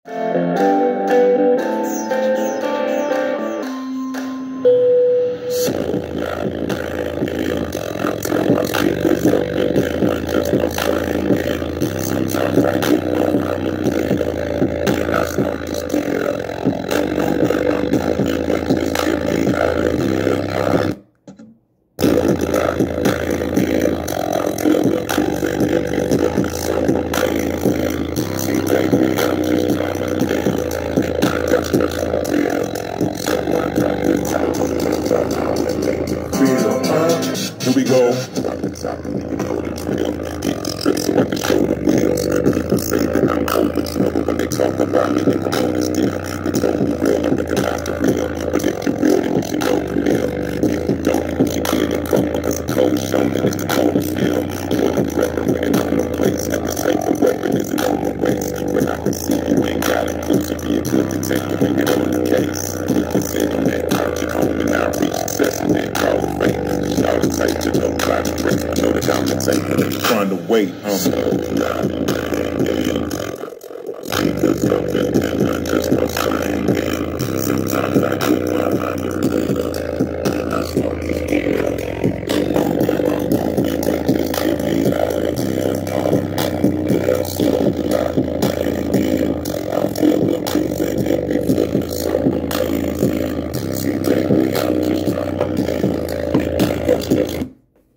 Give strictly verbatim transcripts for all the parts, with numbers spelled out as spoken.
Sometimes I get one, I'm a leader, and I smoke the steel. Don't know where I'm going, but just get me out of here. I feel like rain, I feel the cruising in me, feel me so amazing. See, baby, I'm just trying to live, I got special feel. So I drop the top of the top, I'll make me feel. Uh, here we go. Drop the top, and you know the drill. Hit the strip so I can show the wheels. People say that I'm over trouble when they talk about me, they promote it still. They told me real, I recognize the real. But if you're real, then you should know the real. If you don't, then you should get it cold. Because the cold show, then it's the cold feel. More than repping, no no place. Every type of weapon is an over waste. When I can see you ain't got it, you should be a good detective and get on the case. You can sit on that couch at home and now reach success and then call it fate. Shout it tight to no body break. I know that I'm the type that ain't trying to wait. Um, so loud and banging. Speakers up and then I just love singing. Sometimes I get one, I'm a leader, and I start to scare. Don't know where I'm going, but just get me out of here. Um, yeah, so loud and banging. I feel the breathing in me, feeling so amazing. See, baby, I'm just trying to live, and I got special.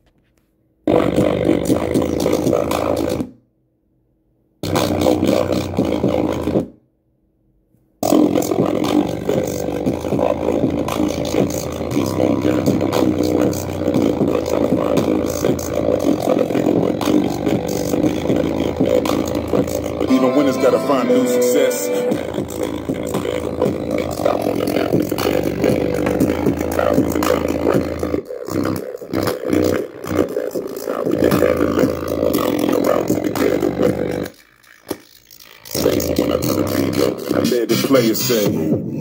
I drop the top of the top, no love, no making. So mess around and lose your best. The heart broken, the crucial chase. Peace won't guarantee the mood is rest. The good girl trying to find who is sex. And what you trying to figure what dude is fixed. So you gotta give bad news to press. But even winners gotta find new success. Bad and clean, and it's bad away. Stop on the map, it's a bad day. Thousands of dollars break. See them, you know, in the check. In the past, it's how we did have it left. On the route to the getaway. When I turn the beat up, I let the players say.